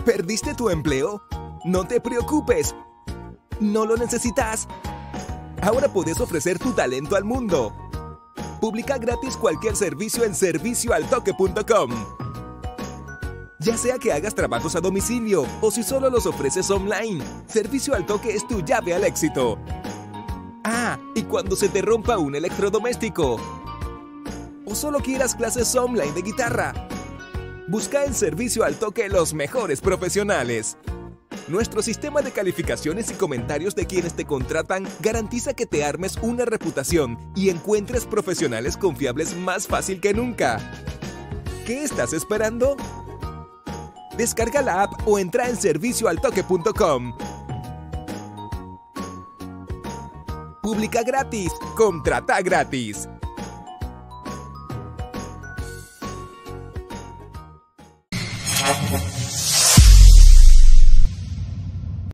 ¿Perdiste tu empleo? No te preocupes. ¿No lo necesitas? Ahora puedes ofrecer tu talento al mundo. Publica gratis cualquier servicio en servicioaltoque.com. Ya sea que hagas trabajos a domicilio o si solo los ofreces online, Servicio al Toque es tu llave al éxito. Ah, y cuando se te rompa un electrodoméstico o solo quieras clases online de guitarra, busca en Servicio al Toque los mejores profesionales. Nuestro sistema de calificaciones y comentarios de quienes te contratan garantiza que te armes una reputación y encuentres profesionales confiables más fácil que nunca. ¿Qué estás esperando? Descarga la app o entra en servicioaltoque.com. Publica gratis, contrata gratis.